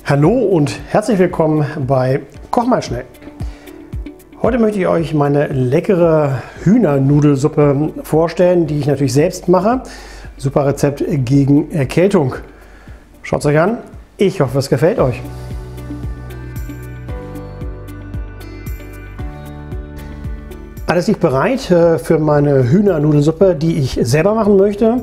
Hallo und herzlich willkommen bei Koch mal schnell. Heute möchte ich euch meine leckere Hühnernudelsuppe vorstellen, die ich natürlich selbst mache. Super Rezept gegen Erkältung. Schaut es euch an. Ich hoffe, es gefällt euch. Alles liegt bereit für meine Hühnernudelsuppe, die ich selber machen möchte.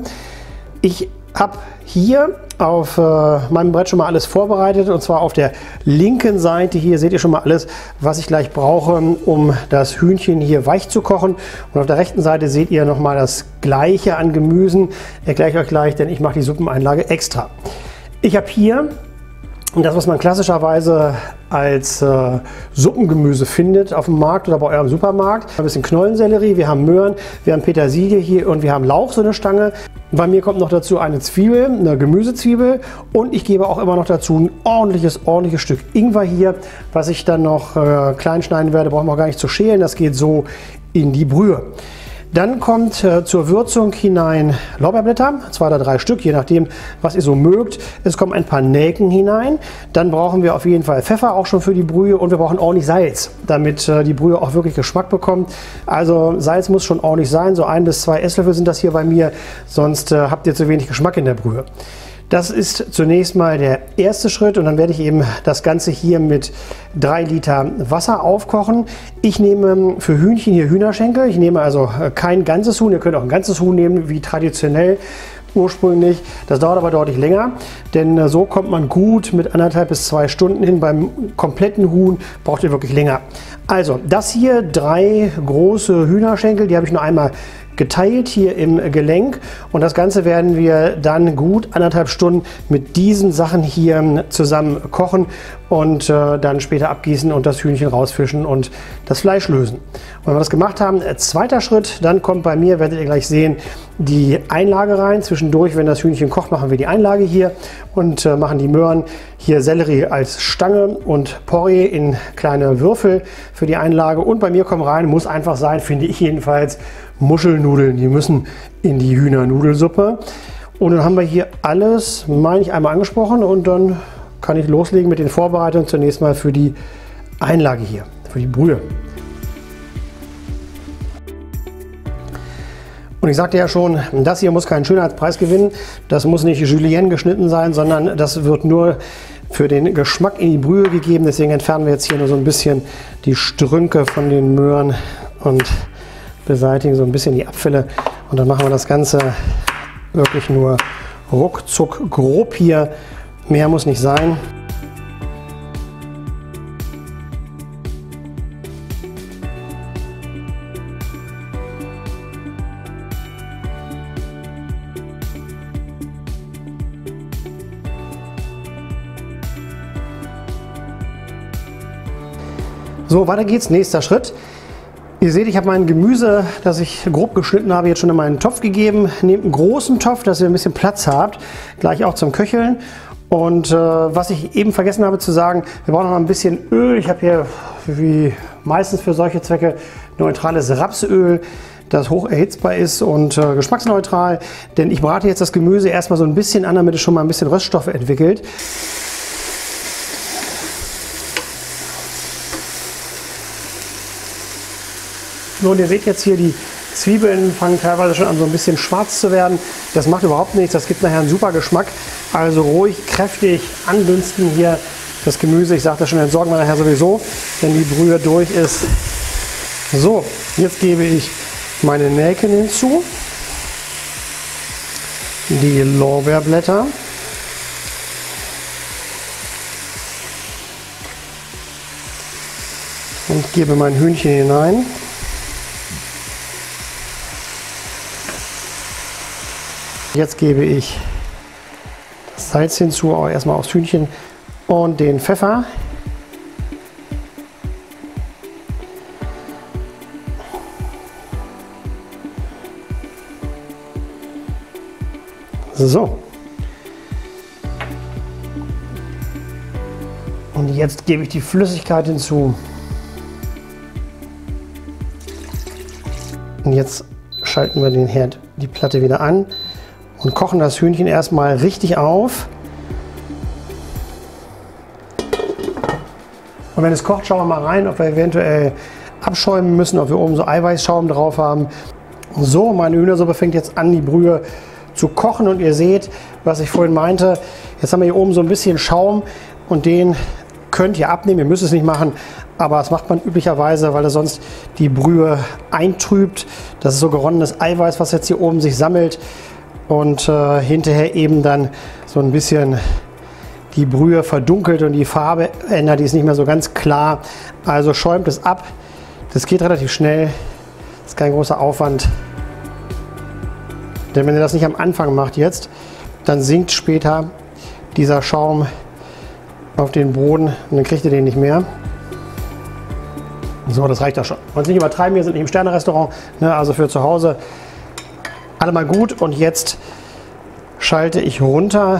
Ich habe hier auf meinem Brett schon mal alles vorbereitet, und zwar auf der linken Seite. Hier seht ihr schon mal alles, was ich gleich brauche, um das Hühnchen hier weich zu kochen. Und auf der rechten Seite seht ihr noch mal das Gleiche an Gemüsen. Erkläre ich euch gleich, denn ich mache die Suppeneinlage extra. Ich habe hier das, was man klassischerweise als Suppengemüse findet auf dem Markt oder bei eurem Supermarkt. Ein bisschen Knollensellerie, wir haben Möhren, wir haben Petersilie hier und wir haben Lauch, so eine Stange. Bei mir kommt noch dazu eine Zwiebel, eine Gemüsezwiebel, und ich gebe auch immer noch dazu ein ordentliches Stück Ingwer hier, was ich dann noch klein schneiden werde. Brauchen wir auch gar nicht zu schälen, das geht so in die Brühe. Dann kommt zur Würzung hinein Lorbeerblätter, 2 oder 3 Stück, je nachdem, was ihr so mögt. Es kommen ein paar Nelken hinein. Dann brauchen wir auf jeden Fall Pfeffer, auch schon für die Brühe, und wir brauchen ordentlich Salz, damit die Brühe auch wirklich Geschmack bekommt. Also Salz muss schon ordentlich sein, so 1 bis 2 Esslöffel sind das hier bei mir, sonst habt ihr zu wenig Geschmack in der Brühe. Das ist zunächst mal der erste Schritt, und dann werde ich eben das Ganze hier mit 3 Liter Wasser aufkochen. Ich nehme für Hühnchen hier Hühnerschenkel. Ich nehme also kein ganzes Huhn. Ihr könnt auch ein ganzes Huhn nehmen, wie traditionell ursprünglich. Das dauert aber deutlich länger, denn so kommt man gut mit 1,5 bis 2 Stunden hin. Beim kompletten Huhn braucht ihr wirklich länger. Also das hier 3 große Hühnerschenkel, die habe ich nur einmal geteilt hier im Gelenk, und das Ganze werden wir dann gut 1,5 Stunden mit diesen Sachen hier zusammen kochen und dann später abgießen und das Hühnchen rausfischen und das Fleisch lösen. Und wenn wir das gemacht haben, zweiter Schritt, dann kommt bei mir, werdet ihr gleich sehen, die Einlage rein. Zwischendurch, wenn das Hühnchen kocht, machen wir die Einlage hier und machen die Möhren, hier Sellerie als Stange und Porree in kleine Würfel für die Einlage. Und bei mir kommen rein, muss einfach sein, finde ich jedenfalls, Muschelnudeln, die müssen in die Hühnernudelsuppe. Und dann haben wir hier alles, meine ich, einmal angesprochen, und dann kann ich loslegen mit den Vorbereitungen zunächst mal für die Einlage hier, für die Brühe. Und ich sagte ja schon, das hier muss keinen Schönheitspreis gewinnen, das muss nicht Julienne geschnitten sein, sondern das wird nur für den Geschmack in die Brühe gegeben. Deswegen entfernen wir jetzt hier nur so ein bisschen die Strünke von den Möhren und beseitigen so ein bisschen die Abfälle, und dann machen wir das Ganze wirklich nur ruckzuck grob hier. Mehr muss nicht sein. So, weiter geht's. Nächster Schritt. Ihr seht, ich habe mein Gemüse, das ich grob geschnitten habe, jetzt schon in meinen Topf gegeben. Nehmt einen großen Topf, dass ihr ein bisschen Platz habt, gleich auch zum Köcheln. Und was ich eben vergessen habe zu sagen, wir brauchen noch ein bisschen Öl. Ich habe hier, wie meistens für solche Zwecke, neutrales Rapsöl, das hoch erhitzbar ist und geschmacksneutral. Denn ich brate jetzt das Gemüse erstmal so ein bisschen an, damit es schon mal ein bisschen Röststoffe entwickelt. So, und ihr seht jetzt hier, die Zwiebeln fangen teilweise schon an so ein bisschen schwarz zu werden. Das macht überhaupt nichts, das gibt nachher einen super Geschmack. Also ruhig, kräftig andünsten hier das Gemüse. Ich sagte schon, entsorgen wir nachher sowieso, wenn die Brühe durch ist. So, jetzt gebe ich meine Nelken hinzu, die Lorbeerblätter, und gebe mein Hühnchen hinein. Jetzt gebe ich das Salz hinzu, auch erstmal aufs Hühnchen, und den Pfeffer. So. Und jetzt gebe ich die Flüssigkeit hinzu. Und jetzt schalten wir den Herd, die Platte wieder an und kochen das Hühnchen erstmal richtig auf. Und wenn es kocht, schauen wir mal rein, ob wir eventuell abschäumen müssen, ob wir oben so Eiweißschaum drauf haben. So, meine Hühnersuppe fängt jetzt an, die Brühe zu kochen und ihr seht, was ich vorhin meinte. Jetzt haben wir hier oben so ein bisschen Schaum und den könnt ihr abnehmen. Ihr müsst es nicht machen, aber das macht man üblicherweise, weil er sonst die Brühe eintrübt. Das ist so geronnenes Eiweiß, was jetzt hier oben sich sammelt und hinterher eben dann so ein bisschen die Brühe verdunkelt und die Farbe ändert, die ist nicht mehr so ganz klar. Also schäumt es ab. Das geht relativ schnell. Das ist kein großer Aufwand. Denn wenn ihr das nicht am Anfang macht jetzt, dann sinkt später dieser Schaum auf den Boden und dann kriegt ihr den nicht mehr. So, das reicht auch schon. Und nicht übertreiben, wir sind nicht im Sterne-Restaurant, ne, also für zu Hause. Alle mal gut und jetzt schalte ich runter.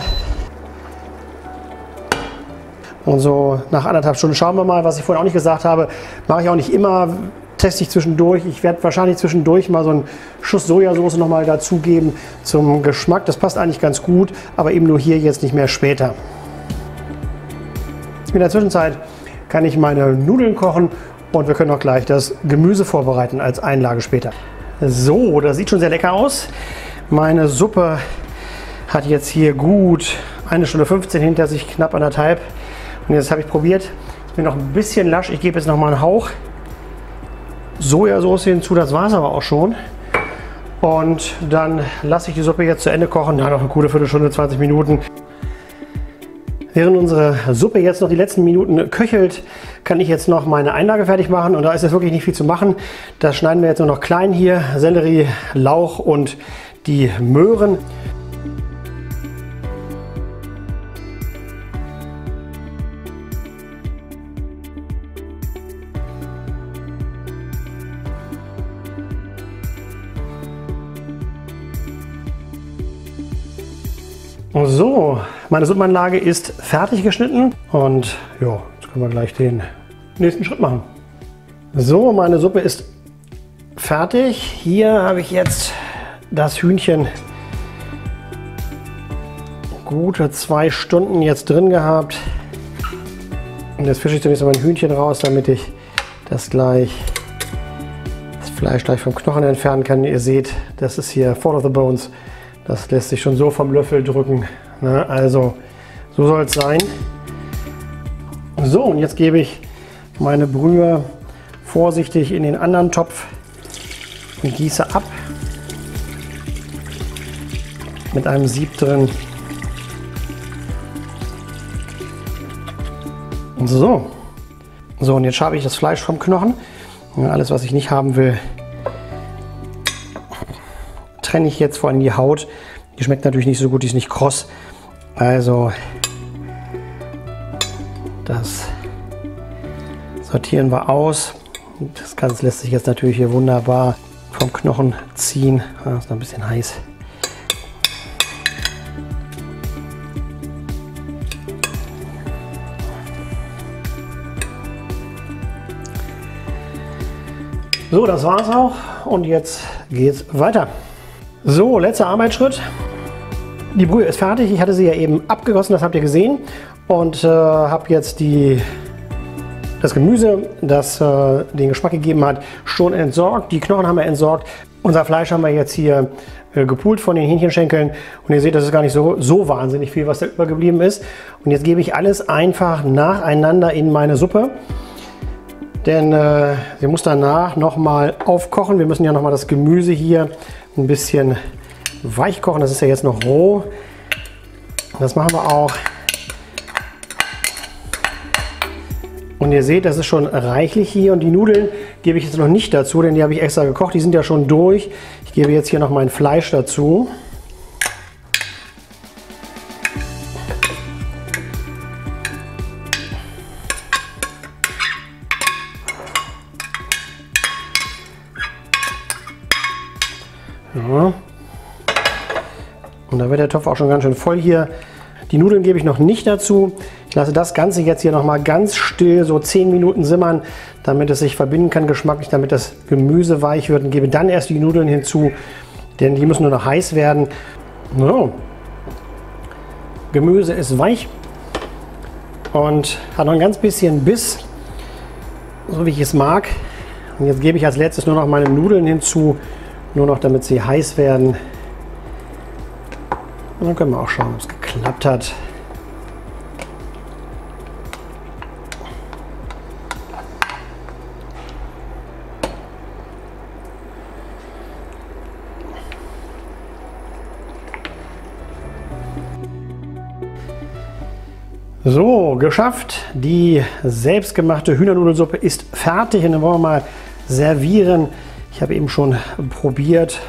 Und so nach 1,5 Stunden schauen wir mal, was ich vorhin auch nicht gesagt habe. Mache ich auch nicht immer, teste ich zwischendurch. Ich werde wahrscheinlich zwischendurch mal so einen Schuss Sojasauce noch mal dazugeben zum Geschmack. Das passt eigentlich ganz gut, aber eben nur hier jetzt nicht mehr später. In der Zwischenzeit kann ich meine Nudeln kochen und wir können auch gleich das Gemüse vorbereiten als Einlage später. So, das sieht schon sehr lecker aus. Meine Suppe hat jetzt hier gut 1 Stunde 15 hinter sich, knapp 1,5. Und jetzt habe ich probiert, ich bin noch ein bisschen lasch. Ich gebe jetzt noch mal einen Hauch Sojasauce hinzu, das war es aber auch schon. Und dann lasse ich die Suppe jetzt zu Ende kochen. Ja, noch eine gute Viertelstunde, 20 Minuten. Während unsere Suppe jetzt noch die letzten Minuten köchelt, kann ich jetzt noch meine Einlage fertig machen. Und da ist jetzt wirklich nicht viel zu machen. Das schneiden wir jetzt nur noch klein hier. Sellerie, Lauch und die Möhren. So, meine Suppenanlage ist fertig geschnitten und ja, jetzt können wir gleich den nächsten Schritt machen. So, meine Suppe ist fertig. Hier habe ich jetzt das Hühnchen gute 2 Stunden jetzt drin gehabt. Und jetzt fische ich zunächst mal mein Hühnchen raus, damit ich das Fleisch gleich vom Knochen entfernen kann. Ihr seht, das ist hier Fall of the Bones. Das lässt sich schon so vom Löffel drücken. Ne? Also so soll es sein. So, und jetzt gebe ich meine Brühe vorsichtig in den anderen Topf und gieße ab. Mit einem Sieb drin. So. So, und jetzt schabe ich das Fleisch vom Knochen. Ja, alles, was ich nicht haben will, trenne ich jetzt, vor allem die Haut. Die schmeckt natürlich nicht so gut, die ist nicht kross. Also das sortieren wir aus. Das Ganze lässt sich jetzt natürlich hier wunderbar vom Knochen ziehen. Das ist noch ein bisschen heiß. So, das war's auch und jetzt geht's weiter. So, letzter Arbeitsschritt. Die Brühe ist fertig. Ich hatte sie ja eben abgegossen, das habt ihr gesehen. Und habe jetzt das Gemüse, das den Geschmack gegeben hat, schon entsorgt. Die Knochen haben wir entsorgt. Unser Fleisch haben wir jetzt hier gepult von den Hähnchenschenkeln. Und ihr seht, das ist gar nicht so wahnsinnig viel, was da übergeblieben ist. Und jetzt gebe ich alles einfach nacheinander in meine Suppe. Denn sie muss danach nochmal aufkochen. Wir müssen ja nochmal das Gemüse hier ein bisschen weich kochen. Das ist ja jetzt noch roh. Das machen wir auch. Und ihr seht, das ist schon reichlich hier. Und die Nudeln gebe ich jetzt noch nicht dazu, denn die habe ich extra gekocht. Die sind ja schon durch. Ich gebe jetzt hier noch mein Fleisch dazu. Ja. Und da wird der Topf auch schon ganz schön voll hier. Die Nudeln gebe ich noch nicht dazu. Ich lasse das Ganze jetzt hier noch mal ganz still so 10 Minuten simmern, damit es sich verbinden kann geschmacklich, damit das Gemüse weich wird, und gebe dann erst die Nudeln hinzu, denn die müssen nur noch heiß werden. So. Gemüse ist weich und hat noch ein ganz bisschen Biss. so wie ich es mag. Und jetzt gebe ich als letztes nur noch meine Nudeln hinzu, nur noch damit sie heiß werden. Und dann können wir auch schauen, ob es geklappt hat. So, geschafft. Die selbstgemachte Hühnernudelsuppe ist fertig und dann wollen wir mal servieren. Ich habe eben schon probiert.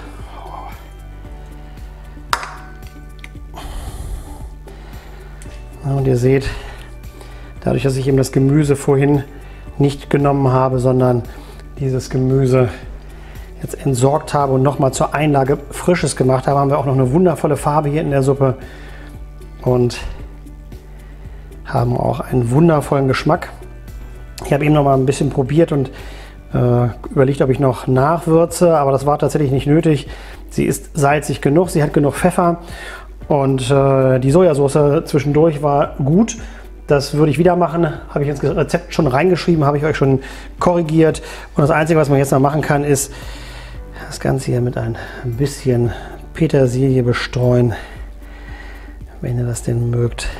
Und ihr seht, dadurch, dass ich eben das Gemüse vorhin nicht genommen habe, sondern dieses Gemüse jetzt entsorgt habe und nochmal zur Einlage Frisches gemacht habe, haben wir auch noch eine wundervolle Farbe hier in der Suppe und haben auch einen wundervollen Geschmack. Ich habe eben noch mal ein bisschen probiert und überlegt, ob ich noch nachwürze, aber das war tatsächlich nicht nötig. Sie ist salzig genug, sie hat genug Pfeffer und die Sojasauce zwischendurch war gut. Das würde ich wieder machen, habe ich ins Rezept schon reingeschrieben, habe ich euch schon korrigiert. Und das Einzige, was man jetzt noch machen kann, ist das Ganze hier mit ein bisschen Petersilie bestreuen, wenn ihr das denn mögt.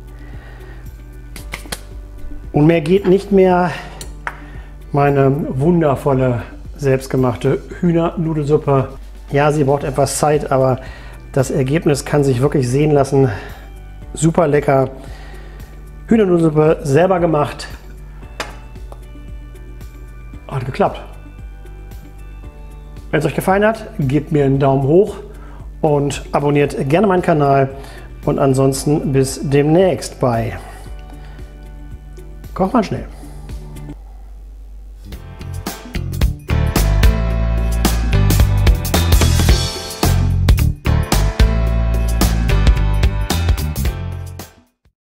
Und mehr geht nicht mehr. Meine wundervolle, selbstgemachte Hühnernudelsuppe. Ja, sie braucht etwas Zeit, aber das Ergebnis kann sich wirklich sehen lassen. Super lecker. Hühnernudelsuppe selber gemacht. Hat geklappt. Wenn es euch gefallen hat, gebt mir einen Daumen hoch und abonniert gerne meinen Kanal. Und ansonsten bis demnächst bei Koch mal schnell.